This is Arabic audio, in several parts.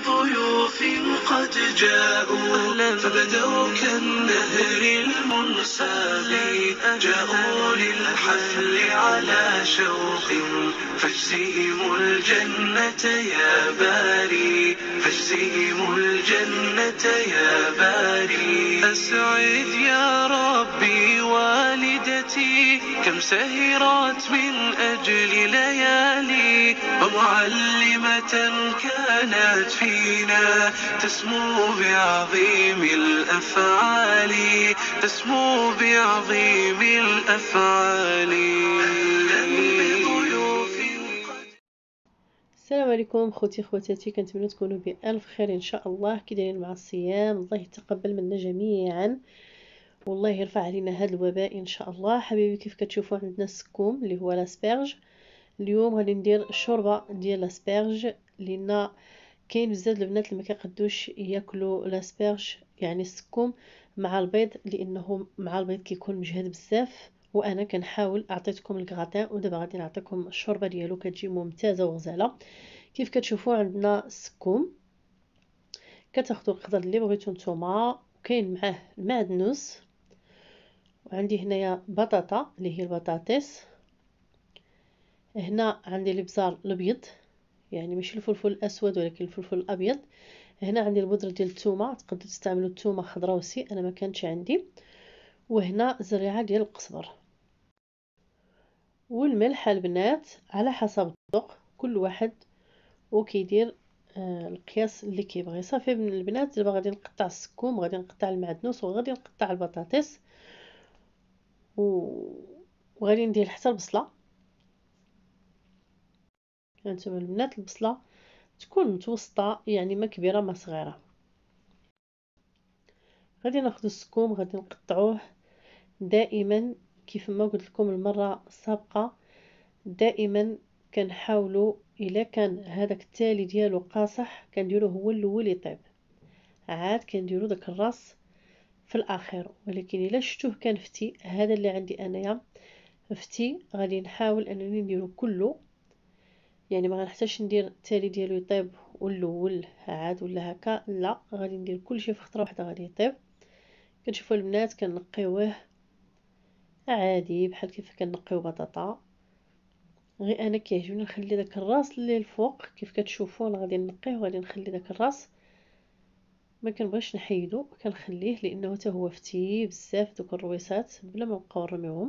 بضيوف قد جاءوا فبدوا كالنهر المنساب، جاءوا للحفل على شوق فاجزهم الجنة يا باري، فاجزهم الجنة يا باري. أسعد يا ربي والدتي كم سهرت من أجل ليالي، ومعلمة كانت فينا تسمو بعظيم الأفعال، تسمو بعظيم الأفعال. السلام عليكم خوتي خواتاتي، كنتمنى تكونوا بألف خير ان شاء الله. كي دايرين مع الصيام؟ الله يتقبل منا جميعا والله يرفع علينا هذا الوباء ان شاء الله. حبيبي كيف كتشوفوا عندنا السكوم اللي هو لاسبرج. اليوم غادي ندير الشوربه ديال لاسبرج، لان كاين بزاف البنات اللي ما كيقدوش ياكلوا لاسبرج يعني السكوم مع البيض، لانه مع البيض كيكون مجهد بزاف، وانا كنحاول اعطيتكم الكغاتان ودابا غادي نعطيكم الشوربه ديالو كتجي ممتازه وغزاله. كيف كتشوفوا عندنا السكوم، كتاخذوا الخضر اللي بغيتو نتوما، كاين معاه المعدنوس، وعندي هنايا بطاطا اللي هي البطاطس، هنا عندي الابزار الابيض يعني ماشي الفلفل الاسود ولكن الفلفل الابيض، هنا عندي البودره ديال الثومه، تقدروا تستعملوا الثومه خضراء وسي، انا ما كانتش عندي، وهنا زريعه ديال القزبر والملح البنات على حسب الذوق كل واحد وكيدير القياس اللي كيبغي. صافي البنات دابا غادي نقطع السكوم، غادي نقطع المعدنوس، وغادي نقطع البطاطس وغادي ندير حتى البصله. هانتوما البنات البصله تكون متوسطه يعني ما كبيره ما صغيره. غادي ناخذ السكوم غادي نقطعوه دائما كيف ما قلت لكم المره السابقه، دائما كنحاولوا الا كان هذاك التالي ديالو قاصح كنديروه هو الاول يطيب، عاد كنديروا داك الراس في الاخير، ولكن الا شفتوه كان فتي، هذا اللي عندي انايا فتي، غادي نحاول انني نديرو كله، يعني ما غنحتاجش ندير التالي ديالو يطيب والاول عاد ولا هكا، لا غادي ندير كلشي في خطره واحده غادي يطيب. كتشوفوا البنات كنقيوه عادي بحال كيف كنقيو بطاطا، غير انا كيعجبني نخلي داك الراس اللي الفوق كيف كتشوفوا، انا غادي نقيه وغادي نخلي داك الراس ما كنبغيش نحيدو، كنخليه لانه حتى هو فتي بزاف دوك الرويسات بلا ما نبقاو نرميوهم.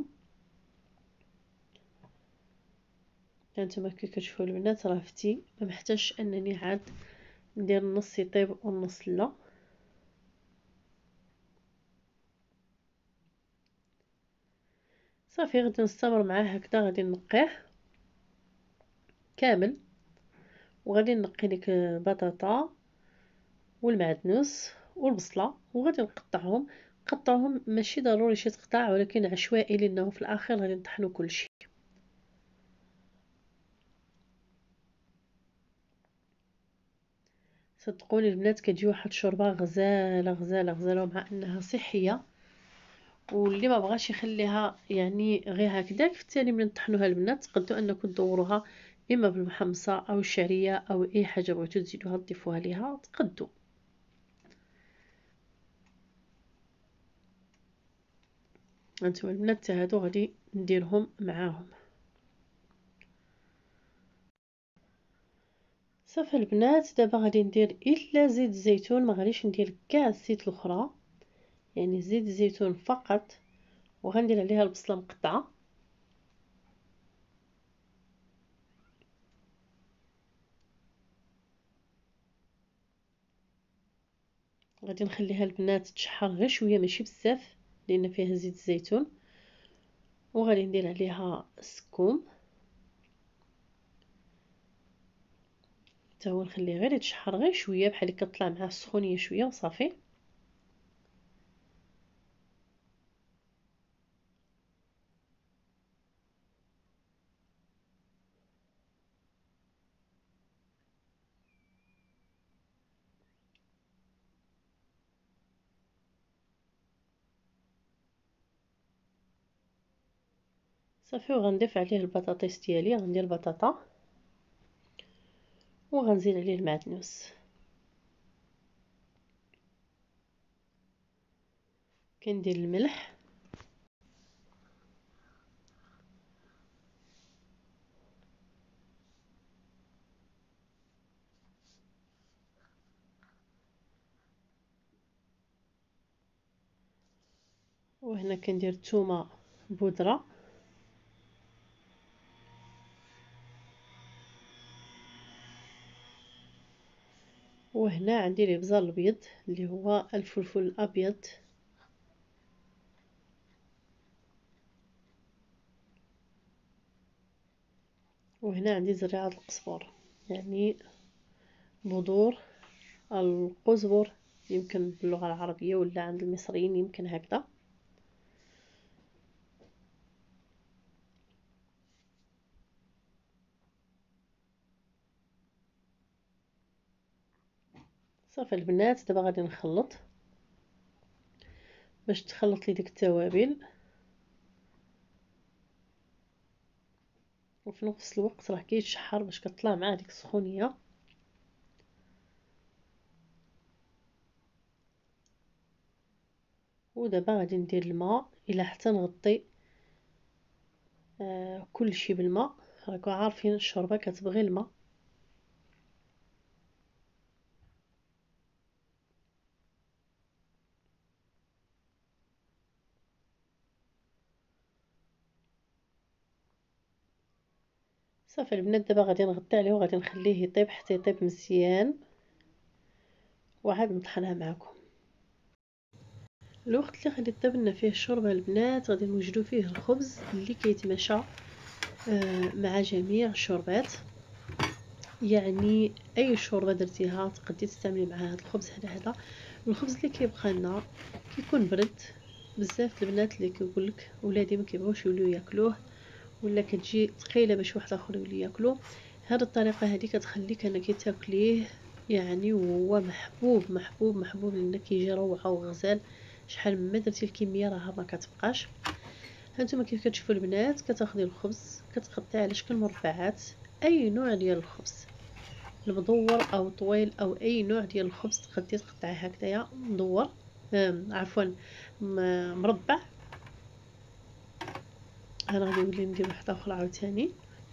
هانتوما كي كتشوفوا البنات راه فتي، ما محتاجش انني عاد ندير النص يطيب والنص لا. صافي غادي نستمر معاه هكذا، غادي نقيه كامل، وغادي نقي ديك البطاطا والمعدنوس والبصله وغادي نقطعهم. قطعهم ماشي ضروري شي تقطع، ولكن عشوائي لانه في الاخر غادي نطحنوا كلشي. صدقوني البنات كتجي واحد الشوربه غزاله غزاله غزاله، مع انها صحيه، واللي ما بغاش يخليها يعني غير هكذاك في التالي من نطحنوها البنات تقدروا انكم تدوروها اما بالمحمصه او الشعريه او اي حاجه بغيتو تزيدوها تضيفوها ليها تقدوا. هانتوما البنات هادو غادي نديرهم معاهم. صافي البنات دابا غادي ندير الا زيت الزيتون، ما غاديش ندير كاع الزيت الاخرى، يعني زيت الزيتون فقط، وغندير عليها البصله مقطعه، غادي نخليها البنات تشحر غير شويه ماشي بزاف لان فيها زيت الزيتون، وغادي ندير عليها السكوم حتى هو نخليه غير يتشحر غير شويه بحال كطلع معاه السخونيه شويه وصافي. صافي وغنضيف عليه البطاطس ديالي، غندير البطاطا وغنزيد عليه المعدنوس كندير الملح، وهنا كندير الثومه بودره، وهنا عندي الابزار الابيض اللي هو الفلفل الابيض، وهنا عندي زريعه القزبر، يعني بذور القزبر، يمكن باللغه العربيه ولا عند المصريين يمكن هكذا. صافي البنات، دابا غادي نخلط باش تخلط لي ديك التوابل، وفي نفس الوقت راه كيتشحر باش كطلع مع ديك السخونيه. ودابا غادي ندير الماء الى حتى نغطي كل شيء بالماء. راكم عارفين الشوربه كتبغي الماء. صافي البنات، دابا غادي نغطي عليه وغادي نخليه يطيب حتى يطيب مزيان، وعاد نطحنها معكم. الوقت اللي غادي طيب لنا فيه الشوربه البنات، غادي نوجدوا فيه الخبز اللي كيتماشى مع جميع الشوربات. يعني اي شوربه درتيها تقدري تستعملي معها هذا الخبز. هذا الخبز اللي كيبقى لنا كيكون برد بزاف. البنات اللي كيقول لك ولادي ما كيبغيوش يوليو ياكلوه، ولا كتجي ثقيله باش واحد اخر يولي ياكلو، هذه الطريقه هذه كتخليك انك تاكليه يعني وهو محبوب محبوب محبوب، لان كيجي روعه وغزال. شحال ما درتي الكميه راها ما كتبقاش. هانتوما كيف كتشوفوا البنات، كتاخدي الخبز كتقطعيه على شكل مربعات، اي نوع ديال الخبز، المدور او طويل او اي نوع ديال الخبز تقدري تقطعيه هكذايا مدور، عفوا مربع. انا غادي نولي ندير واحد اخر عاوتاني،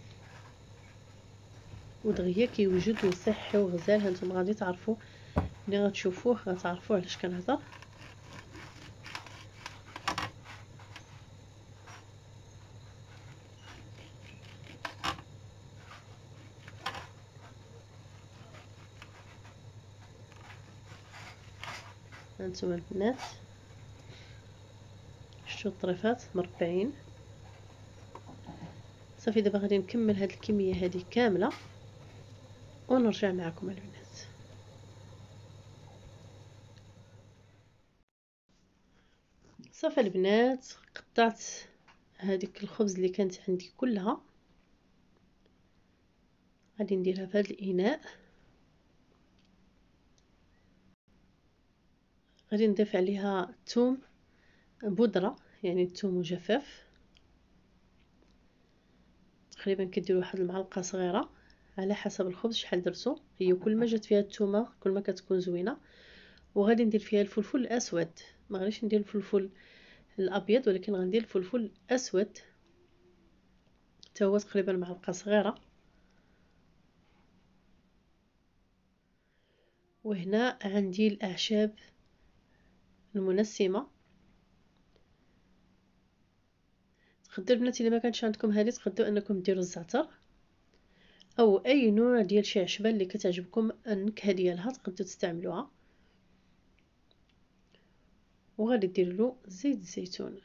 ودغيا كيوجد وصحي وغزال. هانتوما غادي تعرفوا ملي غتشوفوه غتعرفوا علاش كنهضر. هانتوما البنات شتو الطريفات مربعين. صافي دابا غادي نكمل هاد الكميه هذه كامله ونرجع معكم البنات. صافي البنات، قطعت هذيك الخبز اللي كانت عندي كلها، غادي نديرها في هذا الاناء. غادي نضيف عليها الثوم بودره، يعني الثوم مجفف، تقريبا كديروا واحد المعلقه صغيره على حسب الخبز شحال درتو. هي كل ما جات فيها الثومه كل ما كتكون زوينه. وغادي ندير فيها الفلفل الاسود، ما غاديش ندير الفلفل الابيض، ولكن غندير الفلفل الاسود حتى هو تقريبا معلقه صغيره. وهنا عندي الاعشاب المنسمه. تقدروا البنات الا ما كانش عندكم هذه تقدروا انكم ديروا الزعتر او اي نوع ديال شي عشبه اللي كتعجبكم النكهه ديالها تقدروا تستعملوها. وغادي دير له زيت الزيتون.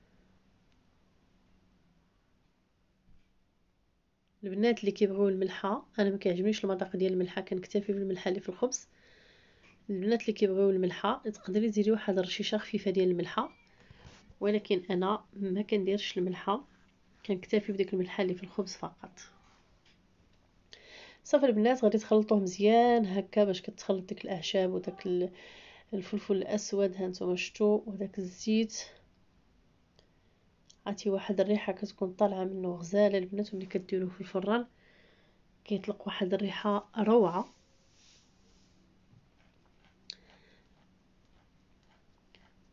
البنات اللي كيبغيو الملحه، انا ما كيعجبنيش المذاق ديال الملحه، كنكتفي بالملحه اللي في الخبز. البنات اللي كيبغيو الملحه تقدري ديري واحد الرشيشه خفيفه ديال الملحه، ولكن انا ما كنديرش الملحه، كنكتفي بديك الملحه اللي في الخبز فقط. صافي البنات، غادي تخلطوه مزيان هكا باش كتخلط ديك الاعشاب وداك الفلفل الاسود هانتوما شفتوا، وداك الزيت عطي واحد الريحه كتكون طالعه منه غزاله البنات. ملي كديروه في الفران كيطلق واحد الريحه روعه.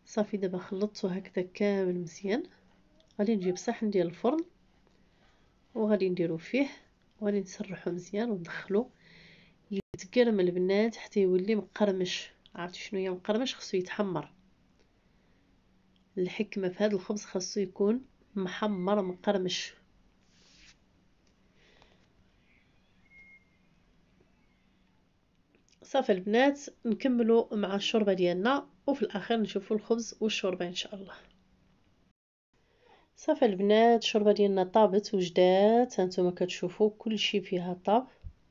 صافي دابا خلطته هكذا كامل مزيان. غادي نجيب صحن ديال الفرن وغادي نديرو فيه وغادي نسرحو مزيان وندخلو يتقرمل البنات حتى يولي مقرمش. عرفتي شنو هي مقرمش؟ خصو يتحمر. الحكمه في هذا الخبز خاصو يكون محمر مقرمش. صافي البنات نكملوا مع الشوربه ديالنا وفي الاخير نشوفوا الخبز والشوربه ان شاء الله. صافي البنات الشوربه ديالنا طابت وجدات، هانتوما كتشوفوا كلشي فيها طاب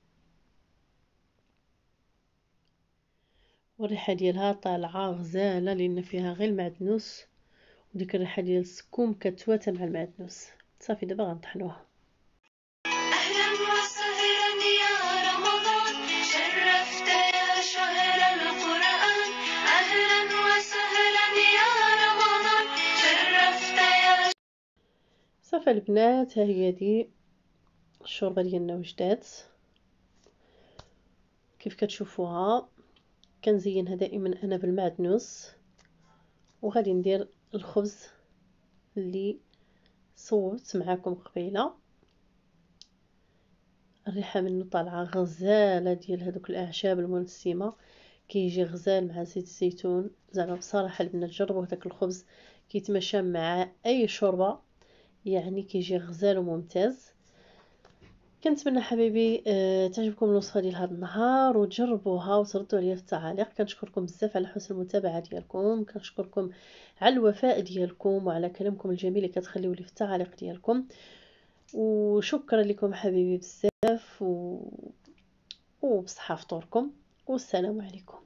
والريحه ديالها طالعه غزاله لان فيها غير المعدنوس وديك الريحه ديال السكوم كتواتى مع المعدنوس. صافي دابا غنطحنوها. أهلا وسهلا يا رمضان، شرفت يا شهر القرآن. أهلا وسهلا يا رمضان، شرفت يا. صافي البنات ها هي دي الشوربه ديالنا وجدات كيف كتشوفوها. كنزينها دائما انا بالمعدنوس وغادي ندير الخبز اللي صوبت معاكم قبيله. الريحه منه طالعه غزاله ديال هذوك الاعشاب المنسمه، كيجي غزال مع زيت الزيتون. زعما بصراحه البنات جربوا هذاك الخبز كيتماشى مع اي شوربه، يعني كيجي غزال وممتاز. كنتمنى حبيبي تعجبكم الوصفه ديال هذا النهار وتجربوها وتردوا عليا في التعاليق. كنشكركم بزاف على حسن المتابعه ديالكم، كنشكركم على الوفاء ديالكم وعلى كلامكم الجميل اللي كتخليو لي في التعاليق ديالكم، وشكرا لكم حبيبي بزاف وبصحه فطوركم والسلام عليكم.